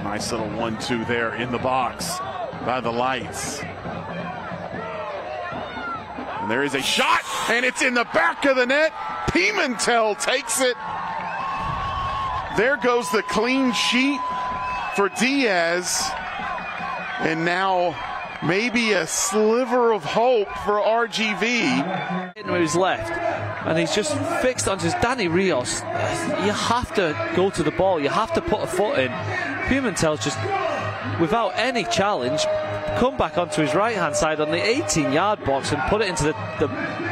Nice little 1-2 there in the box by the lights. And there is a shot, and it's in the back of the net. Pimentel takes it. There goes the clean sheet for Diaz. And now maybe a sliver of hope for RGV. Who's left, and he's just fixed on just Danny Rios. You have to go to the ball, you have to put a foot in. Pimentel's just, without any challenge, come back onto his right hand side on the 18-yard box and put it into the